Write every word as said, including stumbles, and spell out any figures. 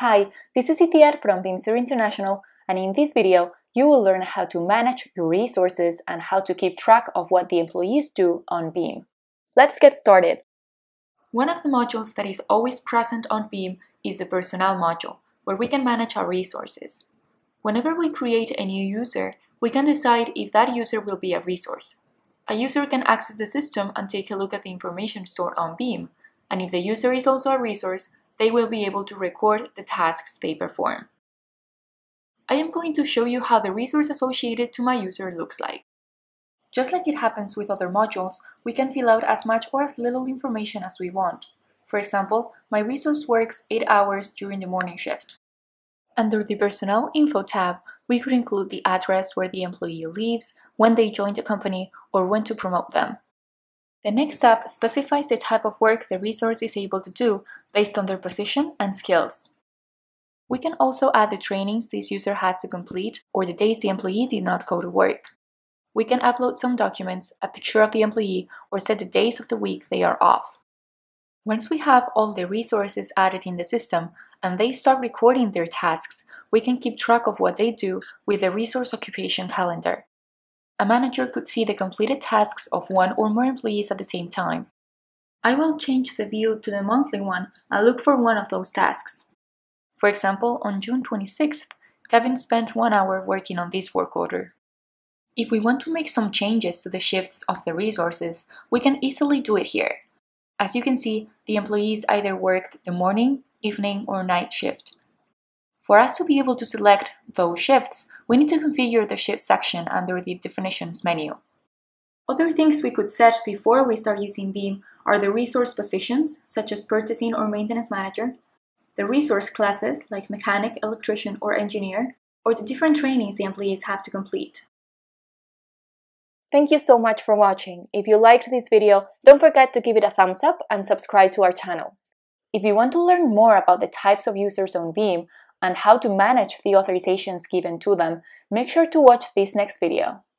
Hi, this is Itiar from Beamster International, and in this video, you will learn how to manage your resources and how to keep track of what the employees do on Beam. Let's get started. One of the modules that is always present on Beam is the Personnel module, where we can manage our resources. Whenever we create a new user, we can decide if that user will be a resource. A user can access the system and take a look at the information stored on Beam, and if the user is also a resource, they will be able to record the tasks they perform. I am going to show you how the resource associated to my user looks like. Just like it happens with other modules, we can fill out as much or as little information as we want. For example, my resource works eight hours during the morning shift. Under the Personnel Info tab, we could include the address where the employee lives, when they joined the company, or when to promote them. The next tab specifies the type of work the resource is able to do based on their position and skills. We can also add the trainings this user has to complete or the days the employee did not go to work. We can upload some documents, a picture of the employee, or set the days of the week they are off. Once we have all the resources added in the system and they start recording their tasks, we can keep track of what they do with the resource occupation calendar. A manager could see the completed tasks of one or more employees at the same time. I will change the view to the monthly one and look for one of those tasks. For example, on June twenty-sixth, Kevin spent one hour working on this work order. If we want to make some changes to the shifts of the resources, we can easily do it here. As you can see, the employees either worked the morning, evening, or night shift. For us to be able to select those shifts, we need to configure the shift section under the Definitions menu. Other things we could set before we start using Beam are the resource positions, such as Purchasing or Maintenance Manager, the resource classes like Mechanic, Electrician, or Engineer, or the different trainings the employees have to complete. Thank you so much for watching. If you liked this video, don't forget to give it a thumbs up and subscribe to our channel. If you want to learn more about the types of users on Beam and how to manage the authorizations given to them, make sure to watch this next video.